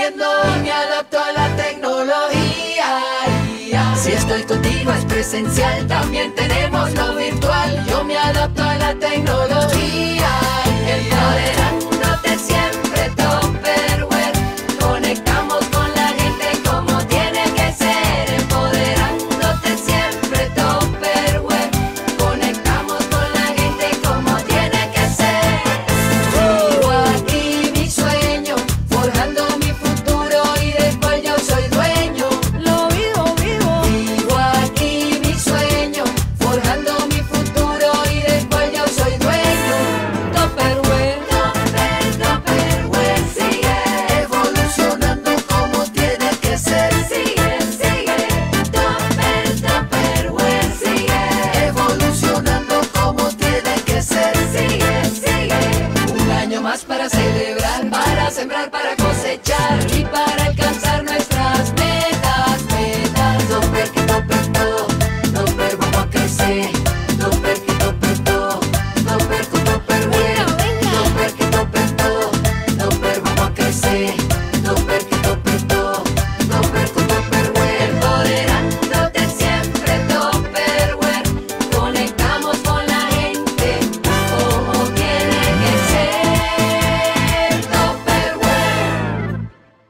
aprendiendo y me adapto a la tecnología. Si estoy contigo es presencial, también tenemos lo virtual. Yo me adapto a la tecnología. Empoderándote siempre, Tupperware. Conectamos con la gente como tiene que ser. Empoderándote siempre, Tupperware. Conectamos con la gente como tiene que ser. Vivo aquí mi sueño, forjando mi futuro y del cual yo soy dueño. Lo vivo, vivo. Vivo aquí mi sueño, forjando mi futuro y del cual yo soy dueño. Tupperware. Tupperware sigue evolucionando como tiene que ser. Sigue. Tupperware sigue evolucionando como tiene que ser. Sigue. Un año más para celebrar, para sembrar, para cosechar y para alcanzar nuestras metas. Tupper que tupper todo, tupper vamos a crecer. Tupper que tupper todo, tupper con Tupperware. Tupper que tupper todo, tupper vamos a crecer. Tupper que tupper todo, tupper con Tupperware. Empoderándote siempre, Tupperware. Conectamos con la gente como tiene que ser. Tupperware.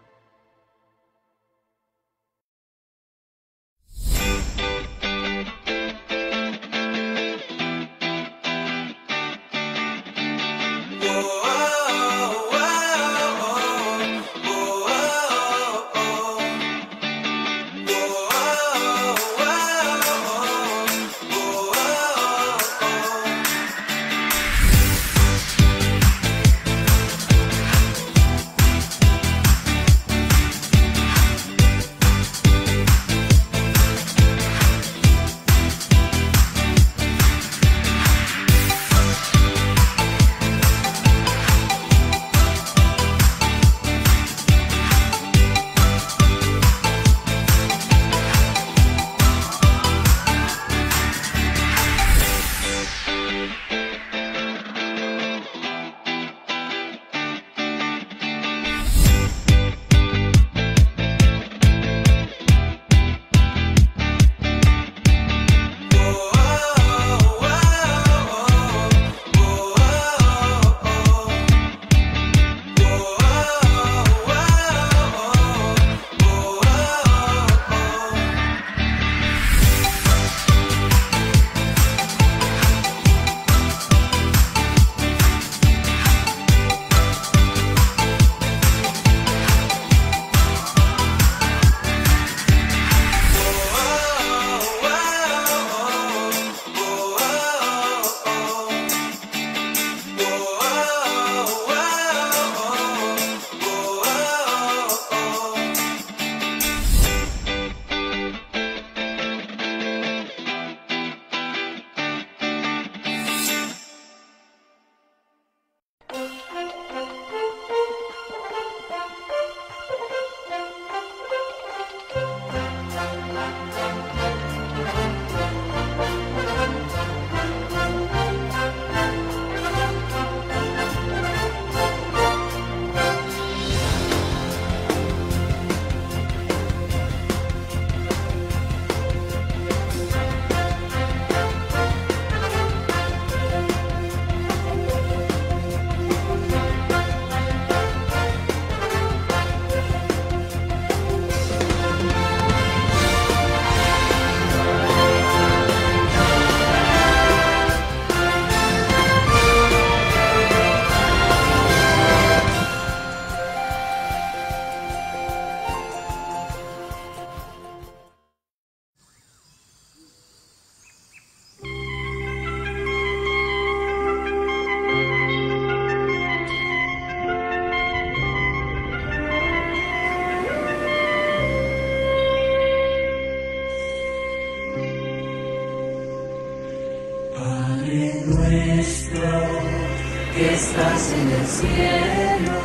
que estás en el cielo,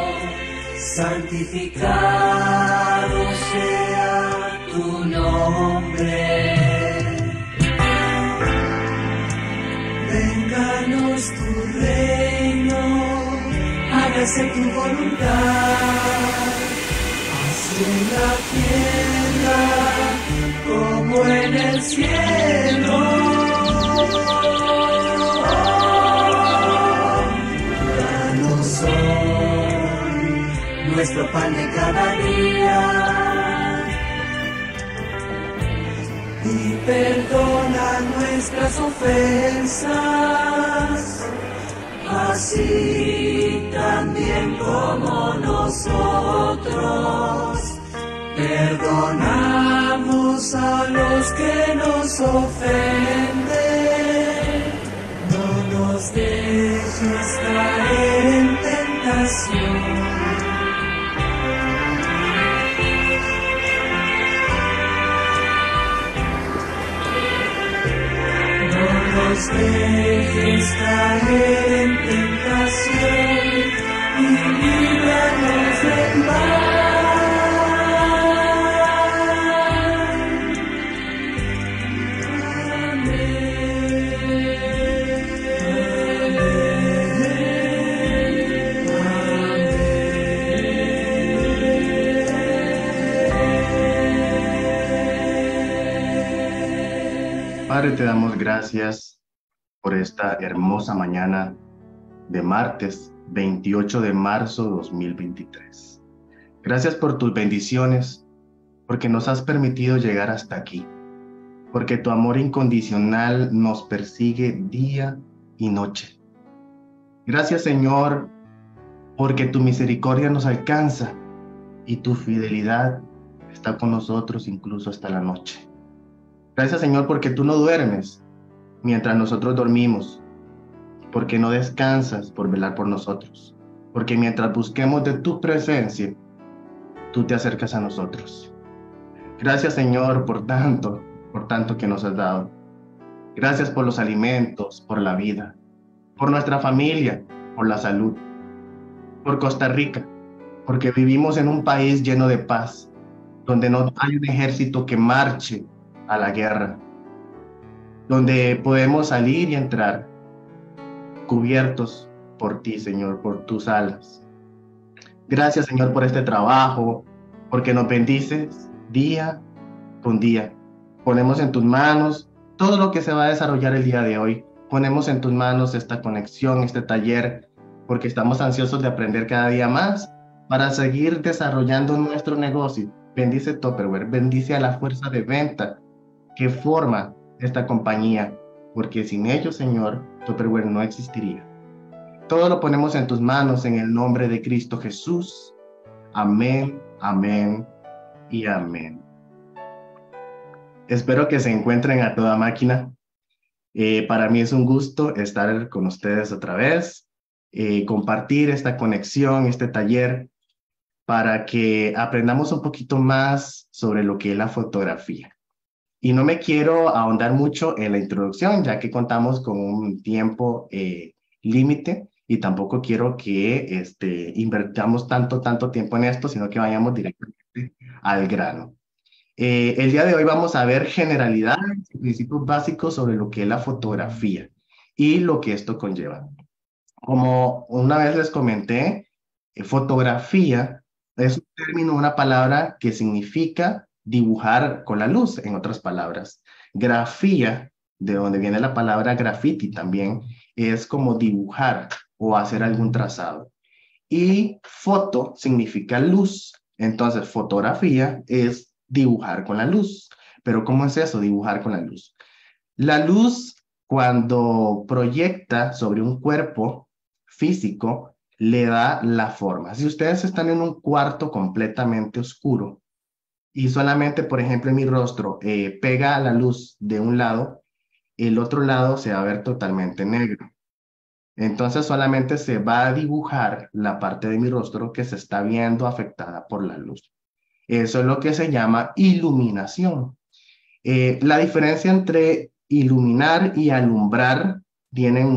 santificado sea tu nombre. Vénganos tu reino, hágase tu voluntad, en la tierra como en el cielo. Danos hoy nuestro pan de cada día y perdona nuestras ofensas, así también como nosotros perdonamos a los que nos ofenden. No nos dejes caer en tentación, no nos dejes caer en tentación y líbranos del mal. Padre, te damos gracias por esta hermosa mañana de martes 28 de marzo 2023. Gracias por tus bendiciones, porque nos has permitido llegar hasta aquí, porque tu amor incondicional nos persigue día y noche. Gracias, Señor, porque tu misericordia nos alcanza y tu fidelidad está con nosotros incluso hasta la noche. Gracias, Señor, porque tú no duermes mientras nosotros dormimos, porque no descansas por velar por nosotros, porque mientras busquemos de tu presencia, tú te acercas a nosotros. Gracias, Señor, por tanto que nos has dado. Gracias por los alimentos, por la vida, por nuestra familia, por la salud, por Costa Rica, porque vivimos en un país lleno de paz, donde no hay un ejército que marche a la guerra, donde podemos salir y entrar cubiertos por ti, Señor, por tus alas. Gracias, Señor, por este trabajo, porque nos bendices día con día. Ponemos en tus manos todo lo que se va a desarrollar el día de hoy. Ponemos en tus manos esta conexión, este taller, porque estamos ansiosos de aprender cada día más para seguir desarrollando nuestro negocio. Bendice Tupperware, bendice a la fuerza de venta que forma esta compañía, porque sin ellos, Señor, Tupperware no existiría. Todo lo ponemos en tus manos en el nombre de Cristo Jesús. Amén, amén y amén. Espero que se encuentren a toda máquina. Para mí es un gusto estar con ustedes otra vez, compartir esta conexión, este taller, para que aprendamos un poquito más sobre lo que es la fotografía. Y no me quiero ahondar mucho en la introducción, ya que contamos con un tiempo límite y tampoco quiero que invertamos tanto tiempo en esto, sino que vayamos directamente al grano. El día de hoy vamos a ver generalidades y principios básicos sobre lo que es la fotografía y lo que esto conlleva. Como una vez les comenté, fotografía es un término, una palabra que significa dibujar con la luz, en otras palabras. Grafía, de donde viene la palabra graffiti también, es como dibujar o hacer algún trazado. Y foto significa luz. Entonces, fotografía es dibujar con la luz. Pero ¿cómo es eso, dibujar con la luz? La luz, cuando proyecta sobre un cuerpo físico, le da la forma. Si ustedes están en un cuarto completamente oscuro, y solamente, por ejemplo, en mi rostro pega la luz de un lado, el otro lado se va a ver totalmente negro. Entonces solamente se va a dibujar la parte de mi rostro que se está viendo afectada por la luz. Eso es lo que se llama iluminación. La diferencia entre iluminar y alumbrar tienen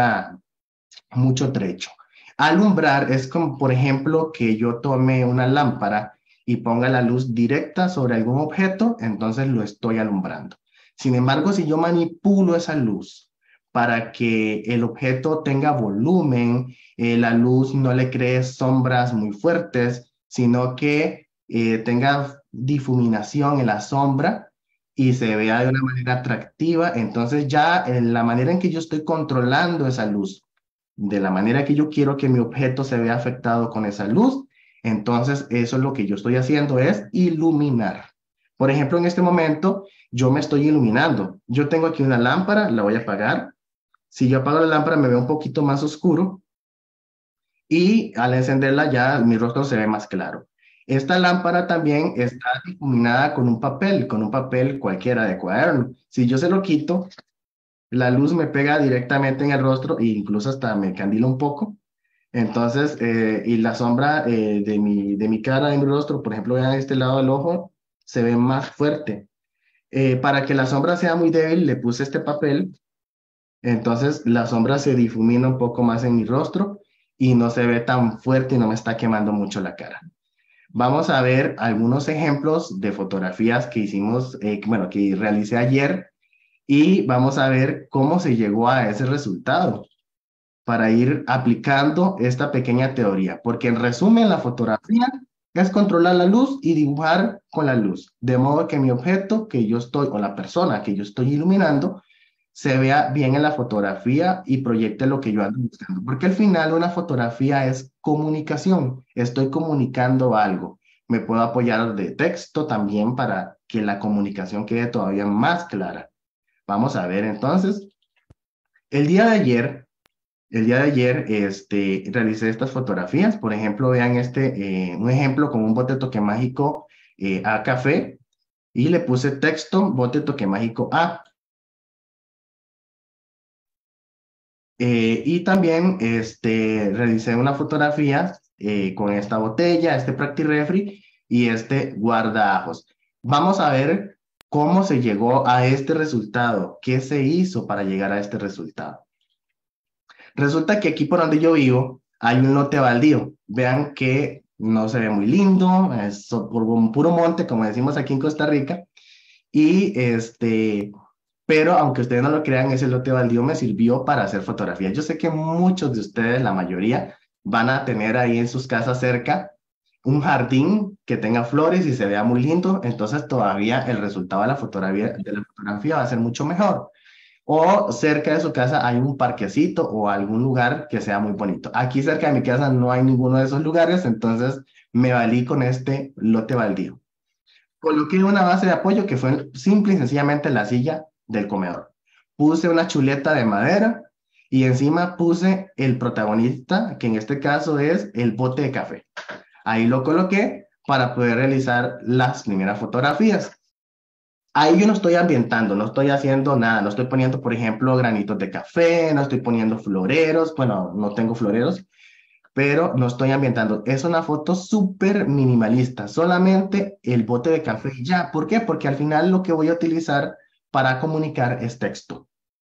mucho trecho. Alumbrar es como, por ejemplo, que yo tome una lámpara y ponga la luz directa sobre algún objeto, entonces lo estoy alumbrando. Sin embargo, si yo manipulo esa luz para que el objeto tenga volumen, la luz no le cree sombras muy fuertes, sino que tenga difuminación en la sombra y se vea de una manera atractiva. Entonces ya en la manera en que yo estoy controlando esa luz, de la manera que yo quiero que mi objeto se vea afectado con esa luz, entonces eso es lo que yo estoy haciendo, es iluminar. Por ejemplo, en este momento yo me estoy iluminando. Yo tengo aquí una lámpara, la voy a apagar. Si yo apago la lámpara me veo un poquito más oscuro y al encenderla ya mi rostro se ve más claro. Esta lámpara también está difuminada con un papel cualquiera de cuaderno. Si yo se lo quito, la luz me pega directamente en el rostro e incluso hasta me candila un poco. Entonces, y la sombra de mi cara, de mi rostro, por ejemplo, vean este lado del ojo, se ve más fuerte. Para que la sombra sea muy débil, le puse este papel. Entonces, la sombra se difumina un poco más en mi rostro y no se ve tan fuerte y no me está quemando mucho la cara. Vamos a ver algunos ejemplos de fotografías que hicimos, bueno, que realicé ayer y vamos a ver cómo se llegó a ese resultado para ir aplicando esta pequeña teoría, porque en resumen la fotografía es controlar la luz y dibujar con la luz, de modo que mi objeto que yo estoy, o la persona que yo estoy iluminando, se vea bien en la fotografía y proyecte lo que yo ando buscando, porque al final una fotografía es comunicación, estoy comunicando algo. Me puedo apoyar de texto también para que la comunicación quede todavía más clara. Vamos a ver entonces. El día de ayer, realicé estas fotografías. Por ejemplo, vean un ejemplo con un bote de toque mágico a café y le puse texto, bote de toque mágico a. Y también realicé una fotografía con esta botella, este Practirefri y este guardaajos. Vamos a ver cómo se llegó a este resultado, qué se hizo para llegar a este resultado. Resulta que aquí por donde yo vivo hay un lote baldío. Vean que no se ve muy lindo, es por un puro monte, como decimos aquí en Costa Rica. Y pero aunque ustedes no lo crean, ese lote baldío me sirvió para hacer fotografías. Yo sé que muchos de ustedes, la mayoría, van a tener ahí en sus casas cerca un jardín que tenga flores y se vea muy lindo, entonces todavía el resultado de la fotografía va a ser mucho mejor. O cerca de su casa hay un parquecito o algún lugar que sea muy bonito. Aquí cerca de mi casa no hay ninguno de esos lugares, entonces me valí con este lote baldío. Coloqué una base de apoyo que fue simple y sencillamente la silla del comedor. Puse una chuleta de madera y encima puse el protagonista, que en este caso es el bote de café. Ahí lo coloqué para poder realizar las primeras fotografías. Ahí yo no estoy ambientando, no estoy haciendo nada, no estoy poniendo, por ejemplo, granitos de café, no estoy poniendo floreros, bueno, no tengo floreros, pero no estoy ambientando. Es una foto súper minimalista, solamente el bote de café y ya. ¿Por qué? Porque al final lo que voy a utilizar para comunicar es texto.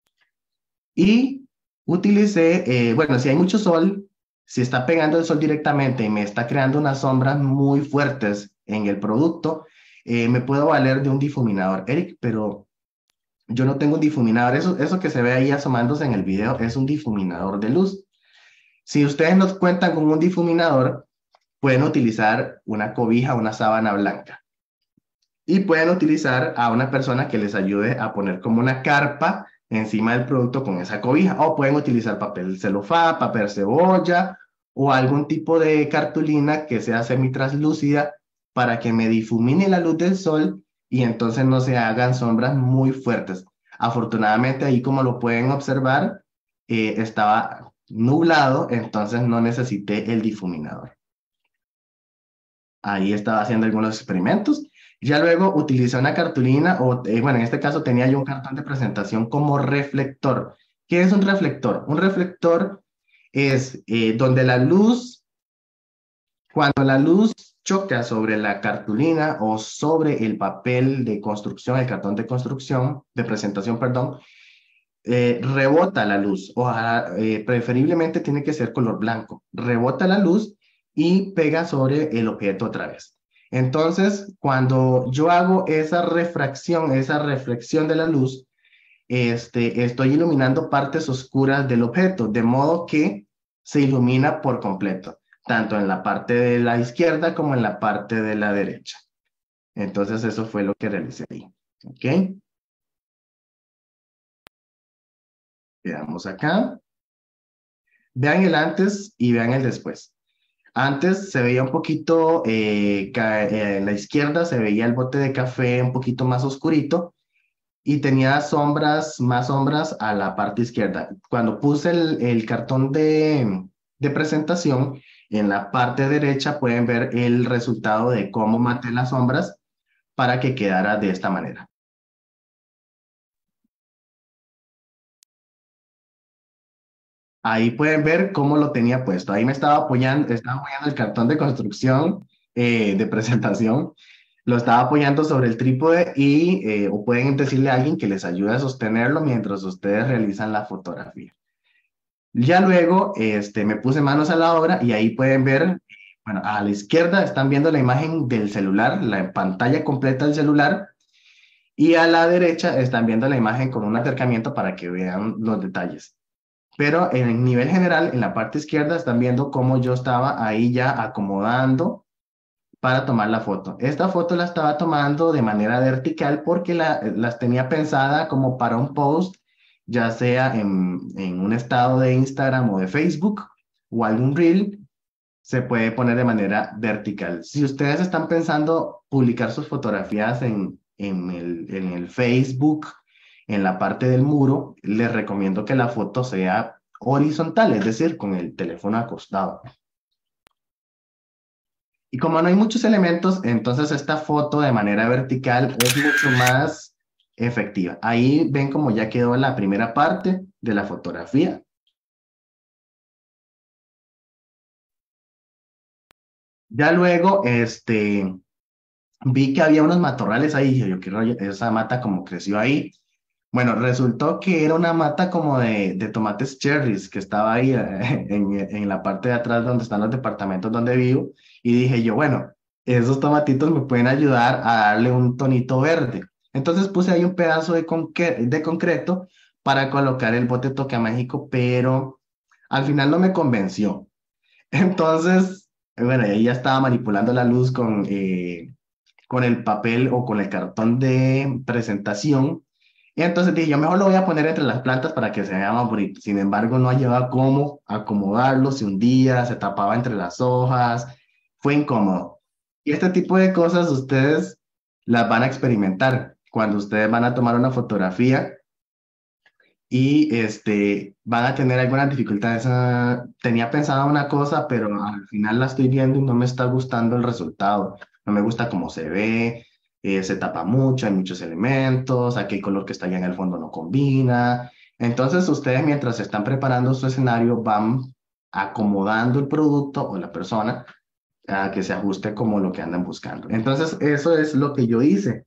Y utilicé, bueno, si hay mucho sol, si está pegando el sol directamente y me está creando unas sombras muy fuertes en el producto, me puedo valer de un difuminador. Eric, pero yo no tengo un difuminador. Eso que se ve ahí asomándose en el video es un difuminador de luz. Si ustedes no cuentan con un difuminador, pueden utilizar una cobija, una sábana blanca. Y pueden utilizar a una persona que les ayude a poner como una carpa encima del producto con esa cobija. O pueden utilizar papel celofán, papel cebolla o algún tipo de cartulina que sea semitraslúcida para que me difumine la luz del sol y entonces no se hagan sombras muy fuertes. Afortunadamente ahí, como lo pueden observar, estaba nublado, entonces no necesité el difuminador. Ahí estaba haciendo algunos experimentos. Ya luego utilicé una cartulina, o bueno, en este caso tenía yo un cartón de presentación como reflector. ¿Qué es un reflector? Un reflector es donde la luz, cuando la luz choca sobre la cartulina o sobre el papel de construcción, el cartón de construcción, de presentación, perdón, rebota la luz, o preferiblemente tiene que ser color blanco, rebota la luz y pega sobre el objeto otra vez. Entonces, cuando yo hago esa refracción, esa reflexión de la luz, estoy iluminando partes oscuras del objeto, de modo que se ilumina por completo. tanto en la parte de la izquierda como en la parte de la derecha. Entonces eso fue lo que realicé ahí. ¿Ok? Veamos acá. Vean el antes y vean el después. Antes se veía un poquito, en la izquierda se veía el bote de café un poquito más oscurito y tenía sombras, más sombras a la parte izquierda. Cuando puse el cartón de presentación, en la parte derecha pueden ver el resultado de cómo maté las sombras para que quedara de esta manera. Ahí pueden ver cómo lo tenía puesto. Ahí me estaba apoyando el cartón de construcción de presentación. Lo estaba apoyando sobre el trípode y o pueden decirle a alguien que les ayude a sostenerlo mientras ustedes realizan la fotografía. Ya luego me puse manos a la obra y ahí pueden ver, bueno, a la izquierda están viendo la imagen del celular, la pantalla completa del celular, y a la derecha están viendo la imagen con un acercamiento para que vean los detalles. Pero en el nivel general, en la parte izquierda, están viendo cómo yo estaba ahí ya acomodando para tomar la foto. Esta foto la estaba tomando de manera vertical porque las tenía pensada como para un post, ya sea en un estado de Instagram o de Facebook o algún reel, se puede poner de manera vertical. Si ustedes están pensando publicar sus fotografías en el Facebook, en la parte del muro, les recomiendo que la foto sea horizontal, es decir, con el teléfono acostado. Y como no hay muchos elementos, entonces esta foto de manera vertical es mucho más efectiva. Ahí ven como ya quedó la primera parte de la fotografía. Ya luego, vi que había unos matorrales ahí. Dije, yo quiero esa mata como creció ahí. Bueno, resultó que era una mata como de tomates cherries que estaba ahí en la parte de atrás donde están los departamentos donde vivo. Y dije yo, bueno, esos tomatitos me pueden ayudar a darle un tonito verde. Entonces puse ahí un pedazo de concreto para colocar el bote toque mágico, pero al final no me convenció. Entonces, bueno, ahí ya estaba manipulando la luz con el papel o con el cartón de presentación. Y entonces dije, yo mejor lo voy a poner entre las plantas para que se vea más bonito. Sin embargo, no hallaba cómo acomodarlo, se hundía, se tapaba entre las hojas, fue incómodo. Y este tipo de cosas ustedes las van a experimentar cuando ustedes van a tomar una fotografía y van a tener algunas dificultades. Tenía pensada una cosa, pero al final la estoy viendo y no me está gustando el resultado. No me gusta cómo se ve, se tapa mucho, hay muchos elementos, aquí el color que está allá en el fondo no combina. Entonces ustedes mientras están preparando su escenario van acomodando el producto o la persona a que se ajuste como lo que andan buscando. Entonces eso es lo que yo hice.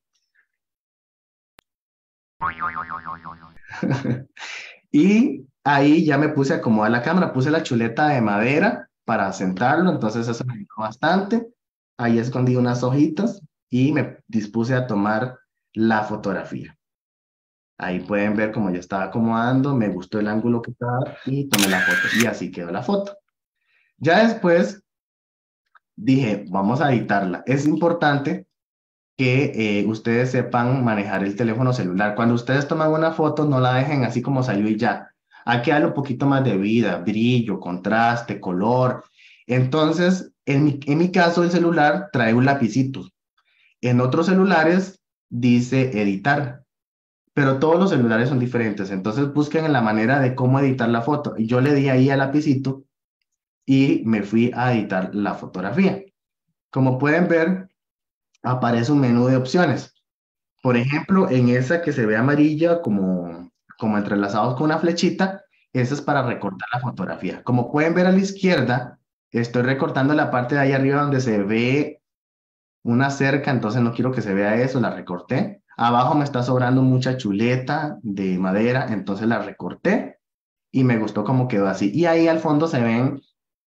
Y ahí ya me puse a acomodar la cámara, puse la chuleta de madera para sentarlo, entonces eso me ayudó bastante. Ahí escondí unas hojitas y me dispuse a tomar la fotografía. Ahí pueden ver cómo ya estaba acomodando, me gustó el ángulo que estaba y tomé la foto. Y así quedó la foto. Ya después dije, vamos a editarla. Es importante que ustedes sepan manejar el teléfono celular. Cuando ustedes toman una foto, no la dejen así como salió y ya. Hay que darle un poquito más de vida, brillo, contraste, color. Entonces, en mi caso, el celular trae un lapicito. En otros celulares dice editar, pero todos los celulares son diferentes. Entonces, busquen la manera de cómo editar la foto. Y yo le di ahí al lapicito y me fui a editar la fotografía. Como pueden ver, aparece un menú de opciones. Por ejemplo, en esa que se ve amarilla como entrelazados con una flechita, esa es para recortar la fotografía. Como pueden ver a la izquierda, estoy recortando la parte de ahí arriba donde se ve una cerca, entonces no quiero que se vea eso, la recorté. Abajo me está sobrando mucha chuleta de madera, entonces la recorté y me gustó cómo quedó así. Y ahí al fondo se ven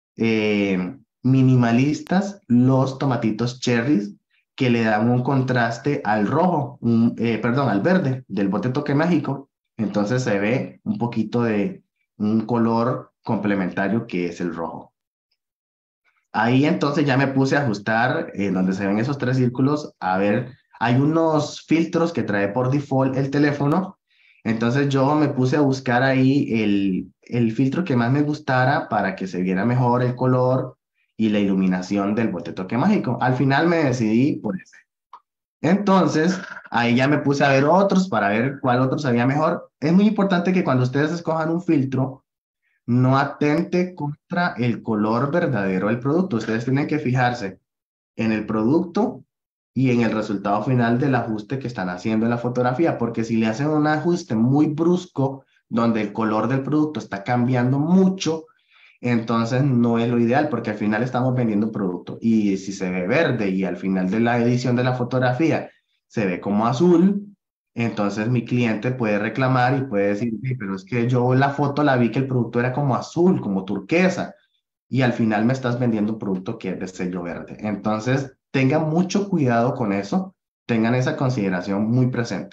minimalistas los tomatitos cherries que le dan un contraste al rojo, perdón, al verde del bote toque mágico. Entonces se ve un poquito de un color complementario que es el rojo. Ahí entonces ya me puse a ajustar donde se ven esos tres círculos. A ver, hay unos filtros que trae por default el teléfono. Entonces yo me puse a buscar ahí el filtro que más me gustara para que se viera mejor el color y la iluminación del bote toque mágico. Al final me decidí por ese. Entonces, ahí ya me puse a ver otros para ver cuál otro sabía mejor. Es muy importante que cuando ustedes escojan un filtro, no atente contra el color verdadero del producto. Ustedes tienen que fijarse en el producto y en el resultado final del ajuste que están haciendo en la fotografía, porque si le hacen un ajuste muy brusco, donde el color del producto está cambiando mucho, entonces no es lo ideal, porque al final estamos vendiendo un producto. Y si se ve verde y al final de la edición de la fotografía se ve como azul, entonces mi cliente puede reclamar y puede decir: "Sí, pero es que yo la foto la vi que el producto era como azul, como turquesa, y al final me estás vendiendo un producto que es de sello verde". Entonces, tengan mucho cuidado con eso, tengan esa consideración muy presente.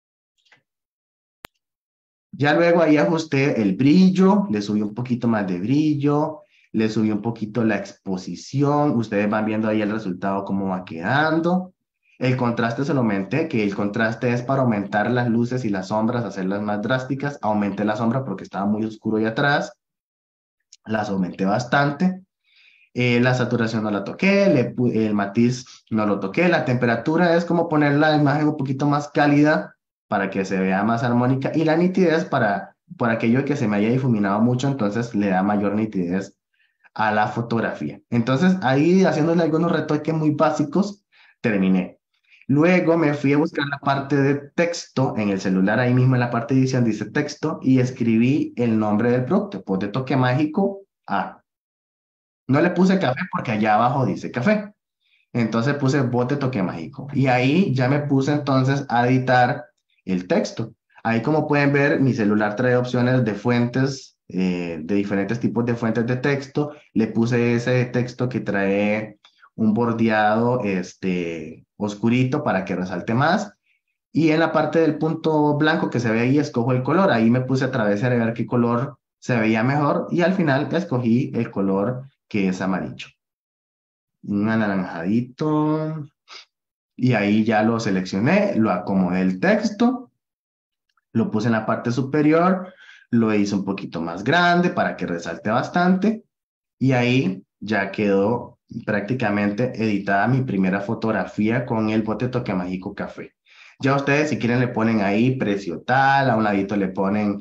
Ya luego ahí ajusté el brillo, le subí un poquito más de brillo, le subí un poquito la exposición. Ustedes van viendo ahí el resultado, cómo va quedando. El contraste se lo aumenté, que el contraste es para aumentar las luces y las sombras, hacerlas más drásticas. Aumenté la sombra porque estaba muy oscuro ahí atrás. Las aumenté bastante. La saturación no la toqué, el matiz no lo toqué. La temperatura es como poner la imagen un poquito más cálida para que se vea más armónica, y la nitidez por aquello que se me haya difuminado mucho, entonces le da mayor nitidez a la fotografía. Entonces ahí, haciéndole algunos retoques muy básicos, terminé. Luego me fui a buscar la parte de texto en el celular. Ahí mismo en la parte de edición dice texto, y escribí el nombre del producto, pues de toque mágico A. No le puse café porque allá abajo dice café. Entonces puse bote toque mágico. Y ahí ya me puse entonces a editar el texto. Ahí, como pueden ver, mi celular trae opciones de fuentes, de diferentes tipos de fuentes de texto. Le puse ese texto que trae un bordeado oscurito para que resalte más. Y en la parte del punto blanco que se ve ahí, escojo el color. Ahí me puse a través de ver qué color se veía mejor, y al final escogí el color que es amarillo. Un anaranjadito. Y ahí ya lo seleccioné, lo acomodé el texto, lo puse en la parte superior, lo hice un poquito más grande para que resalte bastante, y ahí ya quedó prácticamente editada mi primera fotografía con el bote toque mágico café. Ya ustedes, si quieren, le ponen ahí precio tal, a un ladito le ponen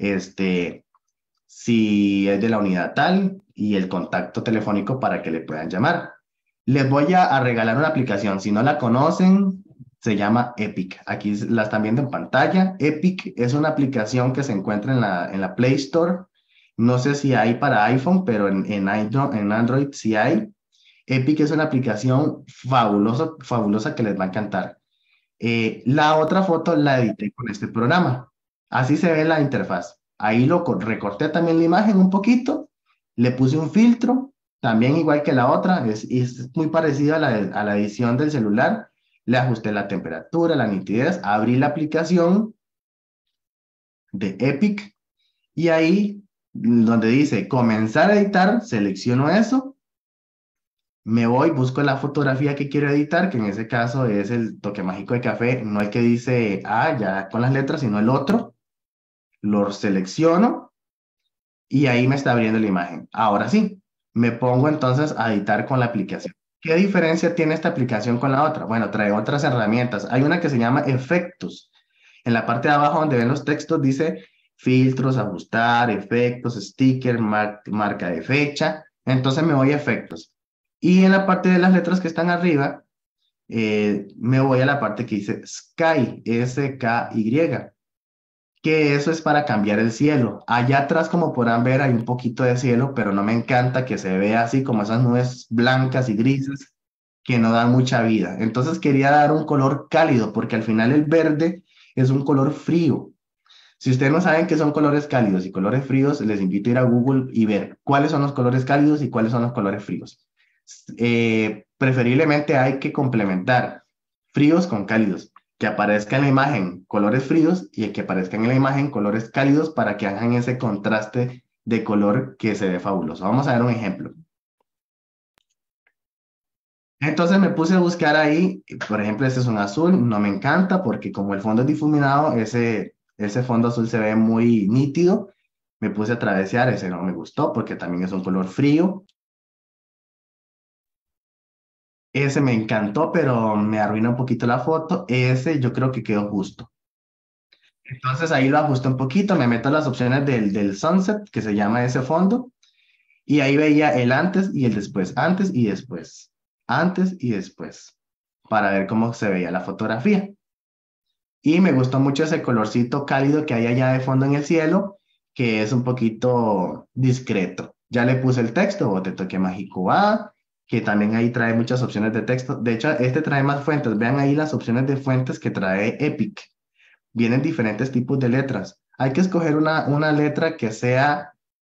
si es de la unidad tal y el contacto telefónico para que le puedan llamar. Les voy a regalar una aplicación. Si no la conocen, se llama Epic. Aquí la están viendo en pantalla. Epic es una aplicación que se encuentra en la Play Store. No sé si hay para iPhone, pero en Android sí hay. Epic es una aplicación fabulosa, fabulosa, que les va a encantar. La otra foto la edité con este programa. Así se ve la interfaz. Ahí recorté también la imagen un poquito, le puse un filtro, también igual que la otra, es muy parecida a la edición del celular. Le ajusté la temperatura, la nitidez, abrí la aplicación de Epic, y ahí donde dice comenzar a editar, selecciono eso. Me voy, busco la fotografía que quiero editar, que en ese caso es el toque mágico de café, no el que dice ya con las letras, sino el otro. Lo selecciono y ahí me está abriendo la imagen. Ahora sí, me pongo entonces a editar con la aplicación. ¿Qué diferencia tiene esta aplicación con la otra? Bueno, trae otras herramientas. Hay una que se llama efectos. En la parte de abajo, donde ven los textos, dice filtros, ajustar, efectos, sticker, marca de fecha. Entonces me voy a efectos. Y en la parte de las letras que están arriba, me voy a la parte que dice Sky, S-K-Y, que eso es para cambiar el cielo. Allá atrás, como podrán ver, hay un poquito de cielo, pero no me encanta que se vea así como esas nubes blancas y grises que no dan mucha vida. Entonces quería dar un color cálido, porque al final el verde es un color frío. Si ustedes no saben qué son colores cálidos y colores fríos, les invito a ir a Google y ver cuáles son los colores cálidos y cuáles son los colores fríos. Preferiblemente hay que complementar fríos con cálidos, que aparezca en la imagen colores fríos y que aparezca en la imagen colores cálidos, para que hagan ese contraste de color que se ve fabuloso. Vamos a ver un ejemplo. Entonces me puse a buscar ahí, por ejemplo, este es un azul, no me encanta porque como el fondo es difuminado, ese fondo azul se ve muy nítido. Me puse a travesear, ese no me gustó porque también es un color frío. Ese me encantó, pero me arruina un poquito la foto. Ese yo creo que quedó justo. Entonces ahí lo ajusto un poquito, me meto a las opciones del sunset, que se llama ese fondo, y ahí veía el antes y el después, antes y después, para ver cómo se veía la fotografía. Y me gustó mucho ese colorcito cálido que hay allá de fondo en el cielo, que es un poquito discreto. Ya le puse el texto, o te toque mágico A, que también ahí trae muchas opciones de texto. De hecho, este trae más fuentes. Vean ahí las opciones de fuentes que trae Epic. Vienen diferentes tipos de letras. Hay que escoger una letra que sea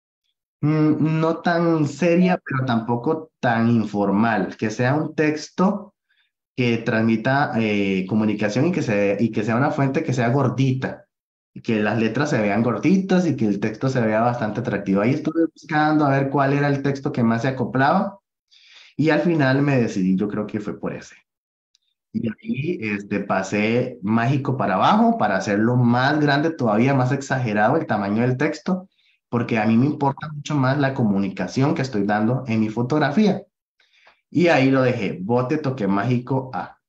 no tan seria, pero tampoco tan informal, que sea un texto que transmita comunicación y que sea una fuente que sea gordita, y que las letras se vean gorditas y que el texto se vea bastante atractivo. Ahí estuve buscando a ver cuál era el texto que más se acoplaba y al final me decidí, yo creo que fue por ese. Y ahí pasé mágico para abajo para hacerlo más grande, todavía más exagerado el tamaño del texto, porque a mí me importa mucho más la comunicación que estoy dando en mi fotografía. Y ahí lo dejé, bote toque mágico A.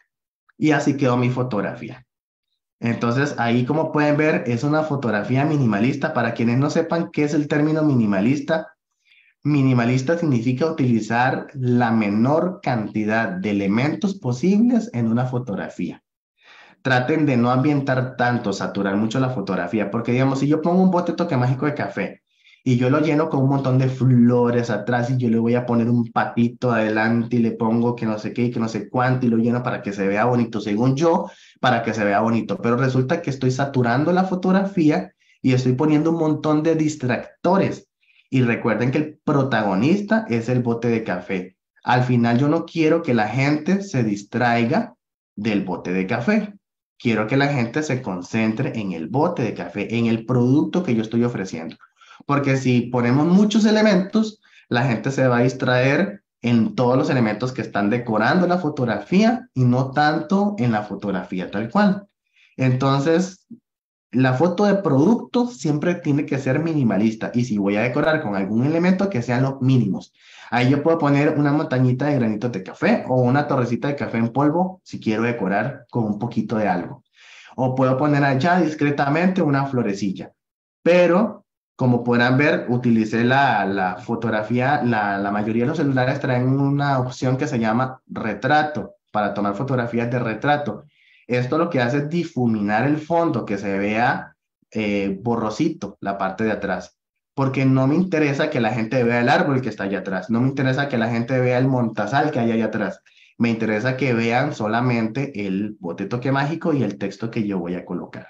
Y así quedó mi fotografía. Entonces, ahí como pueden ver, es una fotografía minimalista. Para quienes no sepan qué es el término minimalista, minimalista significa utilizar la menor cantidad de elementos posibles en una fotografía. Traten de no ambientar tanto, saturar mucho la fotografía, porque digamos, si yo pongo un bote toque mágico de café y yo lo lleno con un montón de flores atrás y yo le voy a poner un patito adelante y le pongo que no sé qué y que no sé cuánto y lo lleno para que se vea bonito, según yo, para que se vea bonito, pero resulta que estoy saturando la fotografía y estoy poniendo un montón de distractores. Y recuerden que el protagonista es el bote de café. Al final yo no quiero que la gente se distraiga del bote de café. Quiero que la gente se concentre en el bote de café, en el producto que yo estoy ofreciendo. Porque si ponemos muchos elementos, la gente se va a distraer en todos los elementos que están decorando la fotografía y no tanto en la fotografía tal cual. Entonces, la foto de producto siempre tiene que ser minimalista y si voy a decorar con algún elemento que sean los mínimos. Ahí yo puedo poner una montañita de granitos de café o una torrecita de café en polvo si quiero decorar con un poquito de algo. O puedo poner allá discretamente una florecilla. Pero, como podrán ver, utilicé la fotografía, la mayoría de los celulares traen una opción que se llama retrato para tomar fotografías de retrato. Esto lo que hace es difuminar el fondo, que se vea borrosito la parte de atrás, porque no me interesa que la gente vea el árbol que está allá atrás, no me interesa que la gente vea el montazal que hay allá atrás, me interesa que vean solamente el bote toque mágico y el texto que yo voy a colocar.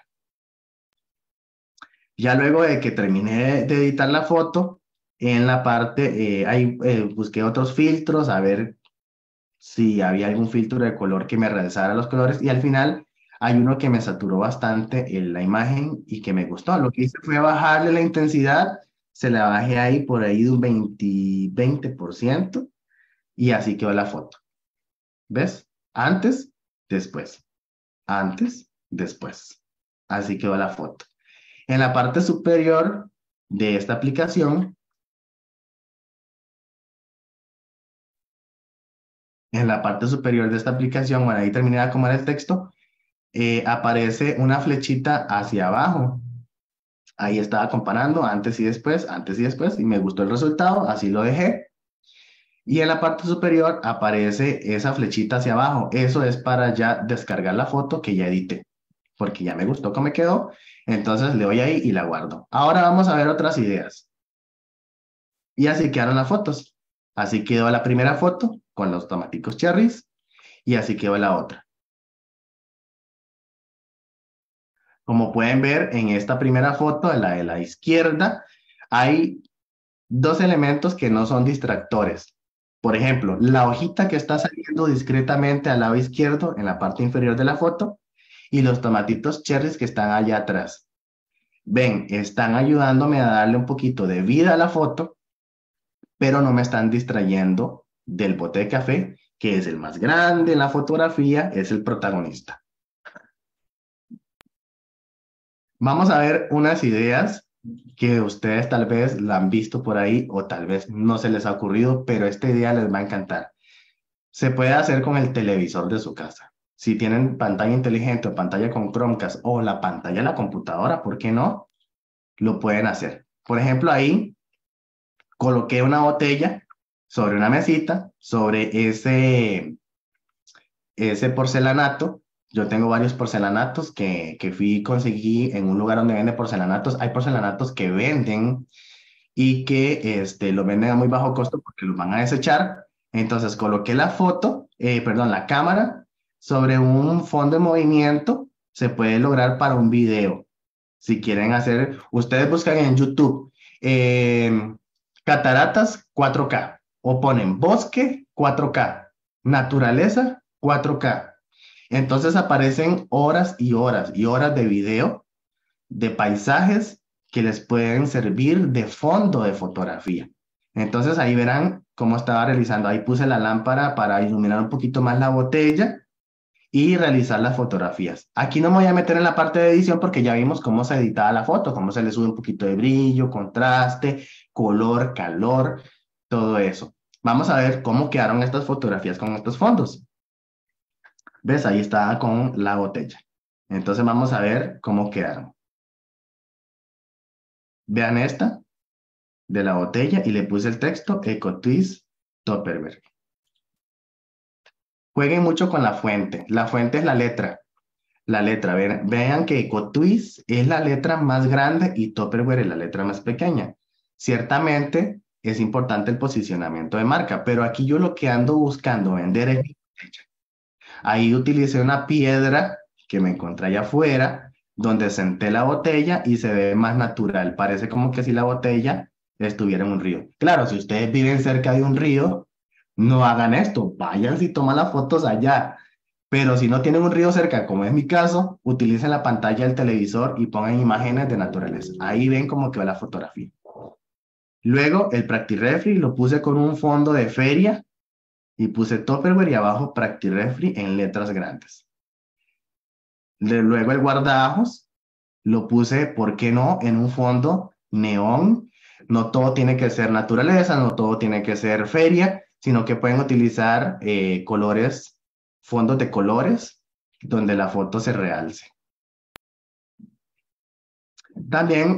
Ya luego de que terminé de editar la foto, en la parte, ahí busqué otros filtros, a ver si había algún filtro de color que me realzara los colores y al final hay uno que me saturó bastante en la imagen y que me gustó. Lo que hice fue bajarle la intensidad, se la bajé ahí por ahí de un 20% y así quedó la foto. ¿Ves? Antes, después. Antes, después. Así quedó la foto. En la parte superior de esta aplicación, bueno, ahí terminé de acomodar el texto, aparece una flechita hacia abajo. Ahí estaba comparando antes y después, y me gustó el resultado, así lo dejé. Y en la parte superior aparece esa flechita hacia abajo. Eso es para ya descargar la foto que ya edité, porque ya me gustó cómo me quedó. Entonces le doy ahí y la guardo. Ahora vamos a ver otras ideas. Y así quedaron las fotos. Así quedó la primera foto con los tomaticos cherries y así quedó la otra. Como pueden ver en esta primera foto, en la de la izquierda, hay dos elementos que no son distractores. Por ejemplo, la hojita que está saliendo discretamente al lado izquierdo en la parte inferior de la foto y los tomatitos cherries que están allá atrás. Ven, están ayudándome a darle un poquito de vida a la foto, pero no me están distrayendo del bote de café que es el más grande en la fotografía, es el protagonista. Vamos a ver unas ideas que ustedes tal vez la han visto por ahí o tal vez no se les ha ocurrido, pero esta idea les va a encantar. Se puede hacer con el televisor de su casa. Si tienen pantalla inteligente o pantalla con Chromecast o la pantalla de la computadora, ¿por qué no? Lo pueden hacer. Por ejemplo, ahí coloqué una botella sobre una mesita, sobre ese porcelanato. Yo tengo varios porcelanatos que fui y conseguí en un lugar donde venden porcelanatos. Hay porcelanatos que venden y que lo venden a muy bajo costo porque los van a desechar. Entonces coloqué la la cámara sobre un fondo en movimiento. Se puede lograr para un video. Si quieren hacer, ustedes buscan en YouTube cataratas 4K o ponen bosque 4K, naturaleza 4K. Entonces aparecen horas y horas y horas de video de paisajes que les pueden servir de fondo de fotografía. Entonces ahí verán cómo estaba realizando. Ahí puse la lámpara para iluminar un poquito más la botella y realizar las fotografías. Aquí no me voy a meter en la parte de edición porque ya vimos cómo se editaba la foto, cómo se le sube un poquito de brillo, contraste, color, calor, todo eso. Vamos a ver cómo quedaron estas fotografías con estos fondos. ¿Ves? Ahí está con la botella. Entonces vamos a ver cómo quedaron. Vean esta de la botella y le puse el texto EcoTwist Tupperware. Jueguen mucho con la fuente. La fuente es la letra. La letra, vean que EcoTwist es la letra más grande y Tupperware es la letra más pequeña. Ciertamente es importante el posicionamiento de marca, pero aquí yo lo que ando buscando vender es mi botella. Ahí utilicé una piedra que me encontré allá afuera, donde senté la botella y se ve más natural. Parece como que si la botella estuviera en un río. Claro, si ustedes viven cerca de un río, no hagan esto. Vayan y toman las fotos allá. Pero si no tienen un río cerca, como es mi caso, utilicen la pantalla del televisor y pongan imágenes de naturaleza. Ahí ven cómo quedó la fotografía. Luego, el PractiRefri lo puse con un fondo de feria y puse Tupperware y abajo PractiRefri en letras grandes. Luego el guardajos lo puse, ¿por qué no?, en un fondo neón. No todo tiene que ser naturaleza, no todo tiene que ser feria, sino que pueden utilizar fondos de colores, donde la foto se realce. También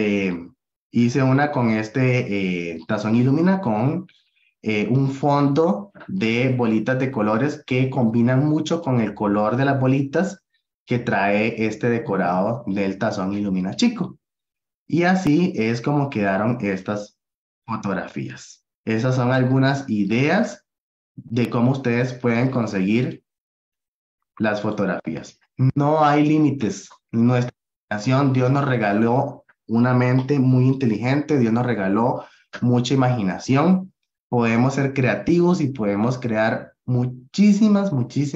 hice una con tazón Illumina con un fondo de bolitas de colores que combinan mucho con el color de las bolitas que trae este decorado del tazón Illumina chico. Y así es como quedaron estas fotografías. Esas son algunas ideas de cómo ustedes pueden conseguir las fotografías. No hay límites. Nuestra imaginación, Dios nos regaló una mente muy inteligente, Dios nos regaló mucha imaginación. Podemos ser creativos y podemos crear muchísimas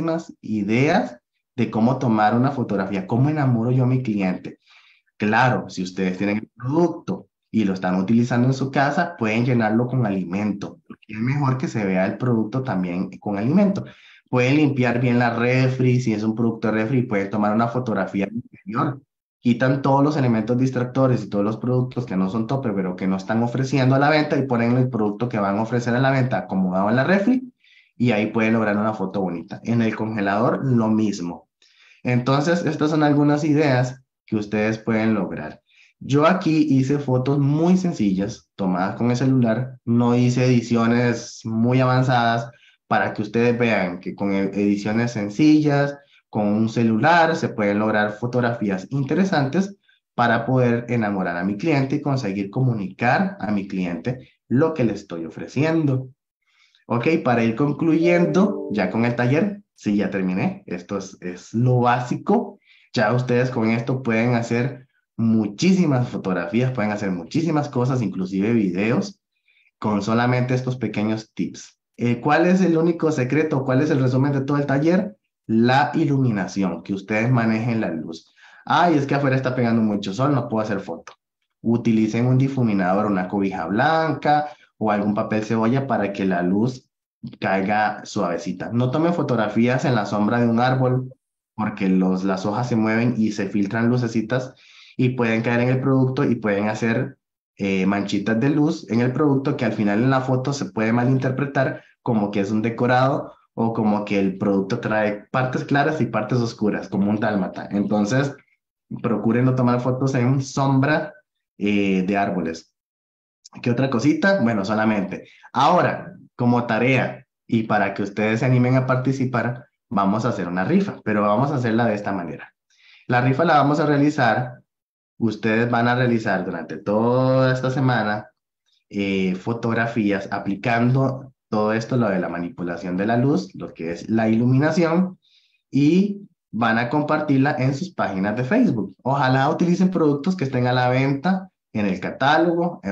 ideas de cómo tomar una fotografía. ¿Cómo enamoro yo a mi cliente? Claro, si ustedes tienen el producto y lo están utilizando en su casa, pueden llenarlo con alimento, porque es mejor que se vea el producto también con alimento. Pueden limpiar bien la refri, si es un producto de refri, pueden tomar una fotografía del interior. Quitan todos los elementos distractores y todos los productos que no son topper, pero que no están ofreciendo a la venta y ponen el producto que van a ofrecer a la venta acomodado en la refri y ahí pueden lograr una foto bonita. En el congelador, lo mismo. Entonces, estas son algunas ideas que ustedes pueden lograr. Yo aquí hice fotos muy sencillas, tomadas con el celular. No hice ediciones muy avanzadas para que ustedes vean que con ediciones sencillas, con un celular, se pueden lograr fotografías interesantes para poder enamorar a mi cliente y conseguir comunicar a mi cliente lo que le estoy ofreciendo. Ok, para ir concluyendo ya con el taller, sí, ya terminé. Esto es lo básico. Ya ustedes con esto pueden hacer muchísimas fotografías, pueden hacer muchísimas cosas, inclusive videos, con solamente estos pequeños tips. ¿Cuál es el único secreto? ¿Cuál es el resumen de todo el taller? La iluminación, que ustedes manejen la luz. Ay, es que afuera está pegando mucho sol, no puedo hacer foto. Utilicen un difuminador, una cobija blanca o algún papel cebolla para que la luz caiga suavecita. No tome fotografías en la sombra de un árbol porque las hojas se mueven y se filtran lucecitas y pueden caer en el producto y pueden hacer manchitas de luz en el producto que al final en la foto se puede malinterpretar como que es un decorado o como que el producto trae partes claras y partes oscuras, como un dálmata. Entonces, procuren no tomar fotos en sombra de árboles. ¿Qué otra cosita? Bueno, solamente. Ahora, como tarea y para que ustedes se animen a participar, vamos a hacer una rifa, pero vamos a hacerla de esta manera. La rifa la vamos a realizar, ustedes van a realizar durante toda esta semana fotografías aplicando todo esto, lo de la manipulación de la luz, lo que es la iluminación, y van a compartirla en sus páginas de Facebook. Ojalá utilicen productos que estén a la venta en el catálogo.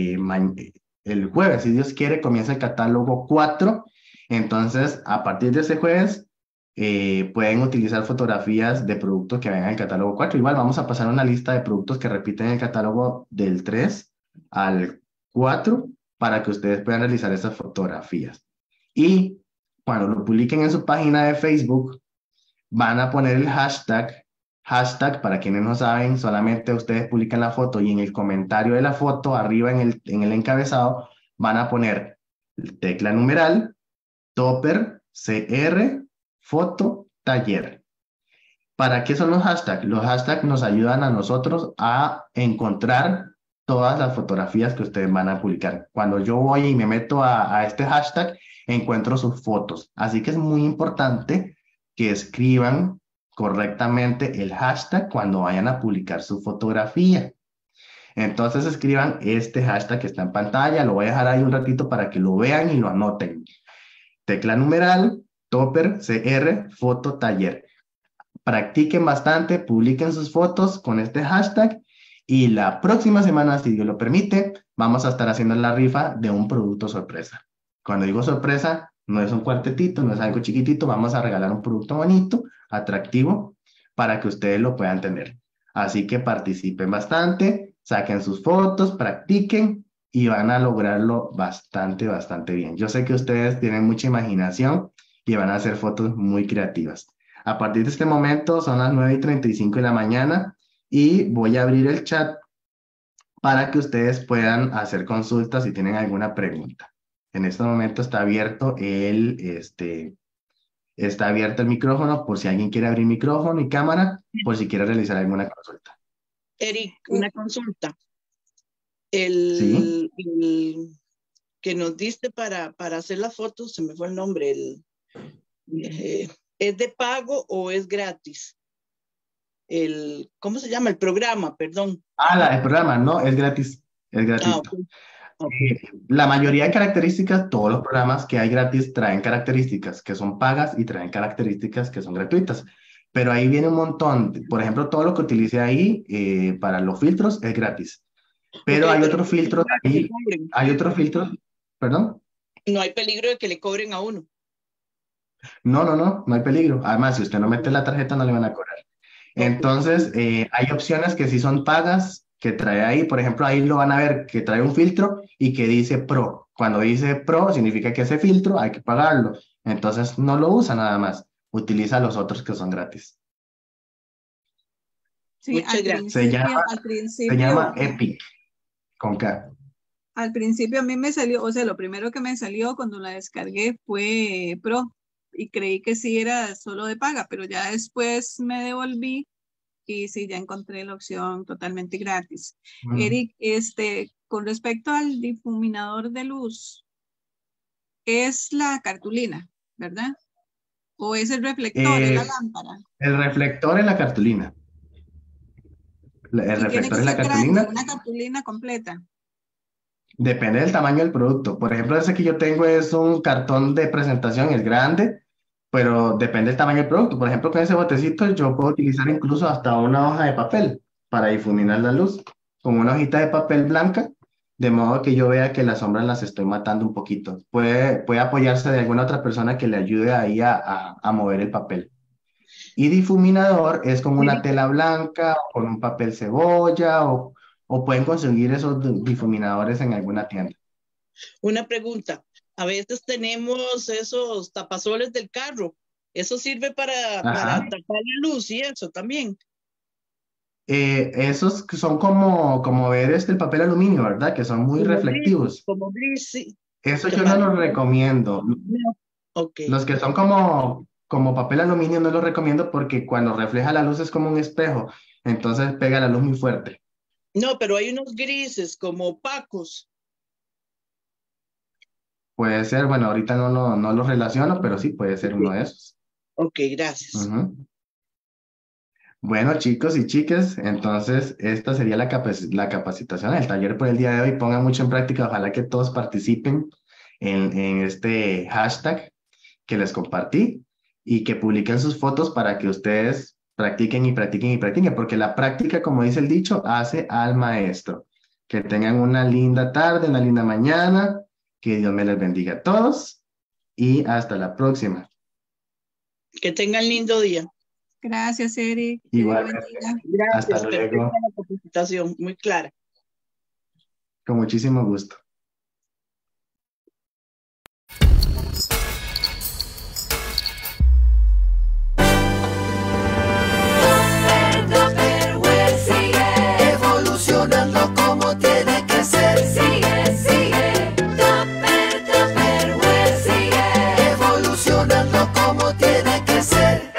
El jueves, si Dios quiere, comienza el catálogo 4. Entonces, a partir de ese jueves, pueden utilizar fotografías de productos que vengan en el catálogo 4. Igual vamos a pasar una lista de productos que repiten el catálogo del 3 al 4 para que ustedes puedan realizar esas fotografías. Y cuando lo publiquen en su página de Facebook, van a poner el hashtag, para quienes no saben, solamente ustedes publican la foto y en el comentario de la foto, arriba en el encabezado, van a poner tecla numeral, topper, CR, foto, taller. ¿Para qué son los hashtags? Los hashtags nos ayudan a nosotros a encontrar todas las fotografías que ustedes van a publicar. Cuando yo voy y me meto a este hashtag, encuentro sus fotos. Así que es muy importante que escriban correctamente el hashtag cuando vayan a publicar su fotografía. Entonces escriban este hashtag que está en pantalla, lo voy a dejar ahí un ratito para que lo vean y lo anoten. Tecla numeral, topper, CR, foto, taller. Practiquen bastante, publiquen sus fotos con este hashtag y la próxima semana, si Dios lo permite, vamos a estar haciendo la rifa de un producto sorpresa. Cuando digo sorpresa, no es un cuartetito, no es algo chiquitito, vamos a regalar un producto bonito, atractivo, para que ustedes lo puedan tener. Así que participen bastante, saquen sus fotos, practiquen y van a lograrlo bastante, bastante bien. Yo sé que ustedes tienen mucha imaginación y van a hacer fotos muy creativas. A partir de este momento son las 9:35 de la mañana y voy a abrir el chat para que ustedes puedan hacer consultas si tienen alguna pregunta. En este momento está abierto el micrófono por si alguien quiere abrir micrófono y cámara, por si quiere realizar alguna consulta. Eric, una consulta. ¿Sí? El que nos diste para hacer las fotos, se me fue el nombre, ¿es de pago o es gratis? ¿Cómo se llama? El programa, perdón. El programa, no, es gratis, es gratuito. Okay. La mayoría de características, todos los programas que hay gratis traen características que son pagas y traen características que son gratuitas. Pero ahí viene un montón. Por ejemplo, todo lo que utilicé ahí para los filtros es gratis. Pero hay otros filtros ahí. Hay otros filtros. ¿Perdón? No hay peligro de que le cobren a uno. No hay peligro. Además, si usted no mete la tarjeta, no le van a cobrar. Entonces, hay opciones que sí son pagas, que trae ahí, por ejemplo, ahí lo van a ver que trae un filtro y que dice Pro. Cuando dice Pro, significa que ese filtro hay que pagarlo. Entonces, no lo usa nada más. Utiliza los otros que son gratis. Sí, Se llama Epic, con K. Al principio a mí me salió, o sea, lo primero que me salió cuando la descargué fue Pro y creí que sí era solo de paga, pero ya después me devolví y sí, ya encontré la opción totalmente gratis. Eric, con respecto al difuminador de luz, es la cartulina, ¿verdad? ¿O es el reflector, es la lámpara? El reflector es la cartulina. El reflector es la cartulina. Una cartulina completa. Depende del tamaño del producto. Por ejemplo, ese que yo tengo es un cartón de presentación, es grande, pero depende del tamaño del producto. Por ejemplo, con ese botecito yo puedo utilizar incluso hasta una hoja de papel para difuminar la luz, con una hojita de papel blanca, de modo que yo vea que las sombras las estoy matando un poquito. Puede apoyarse de alguna otra persona que le ayude ahí a mover el papel. Y difuminador es con una tela blanca, o con un papel cebolla, o pueden conseguir esos difuminadores en alguna tienda. Una pregunta. A veces tenemos esos tapazoles del carro. Eso sirve para Ajá. tapar la luz y eso también. Esos que son como ver el papel aluminio, ¿verdad? Que son muy reflectivos. Como gris, sí. Eso Que yo no los parece- recomiendo. No. Ok. Los que son como papel aluminio no los recomiendo porque cuando refleja la luz es como un espejo, entonces pega la luz muy fuerte. No, pero hay unos grises como opacos. Puede ser, bueno, ahorita no lo relaciono, pero sí puede ser uno de esos. Ok, gracias. Ujú. Bueno, chicos y chicas, entonces esta sería la capacitación, el taller por el día de hoy. Pongan mucho en práctica, ojalá que todos participen en este hashtag que les compartí y que publiquen sus fotos para que ustedes practiquen y practiquen y practiquen, porque la práctica, como dice el dicho, hace al maestro. Que tengan una linda tarde, una linda mañana, que Dios me les bendiga a todos y hasta la próxima. Que tengan lindo día. Gracias, Eric. Que Dios Igualmente. bendiga. Hasta Gracias. Perfecta luego, la capacitación, muy clara. con muchísimo gusto. Tupperware sigue evolucionando como tiene que ser. Sigue, sigue. Tupperware sigue evolucionando como tiene que ser.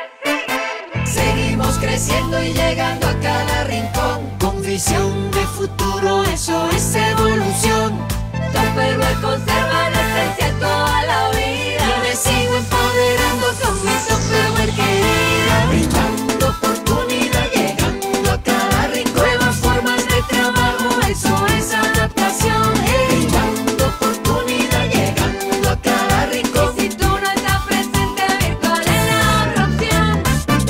Seguimos creciendo y llegando a cada rincón con visión de futuro, eso es evolución. Tupperware conserva la esencia toda la vida y me sigo empoderando con mi Tupperware querida, brindando oportunidad, llegando a cada rincón. Nuevas formas de trabajo, eso es adaptación. Brindando oportunidad, llegando a cada rincón. Y si tú no estás presente, virtual es la otra opción.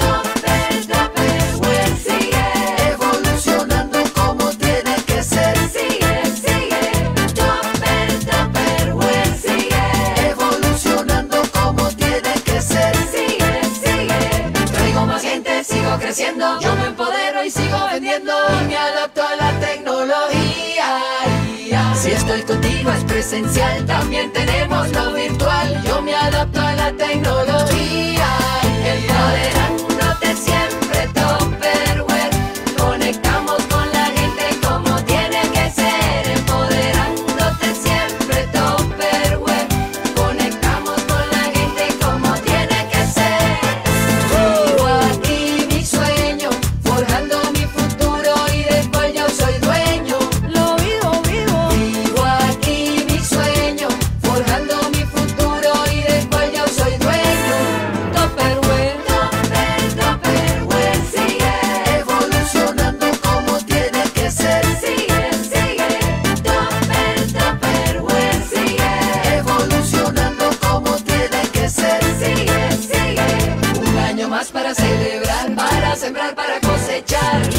Tupperware sigue evolucionando como tiene que ser. Sigue, sigue. Tupperware sigue evolucionando como tiene que ser. Sigue, sigue. Traigo más gente, sigo creciendo. Yo me empodero y sigo vendiendo. Y me adapto a la tecnología. Si estoy contigo es presencial, también tenemos lo virtual. Yo me adapto a la tecnología. Empoderándote siempre, Tupperware. Conectamos con la gente como tiene que ser. Empoderándote siempre, Tupperware. Conectamos con la gente como tiene que ser. Vivo aquí mi sueño, forjando mi futuro y del cual yo soy dueño. Lo vivo, vivo. Vivo aquí mi sueño, forjando mi futuro y del cual yo soy dueño. Tupperware, Tupperware sigue evolucionando como tiene que ser. Sigue, sigue. Tupperware sigue evolucionando como tiene que ser. Sigue, sigue. Un año más para celebrar, para sembrar, para cosechar.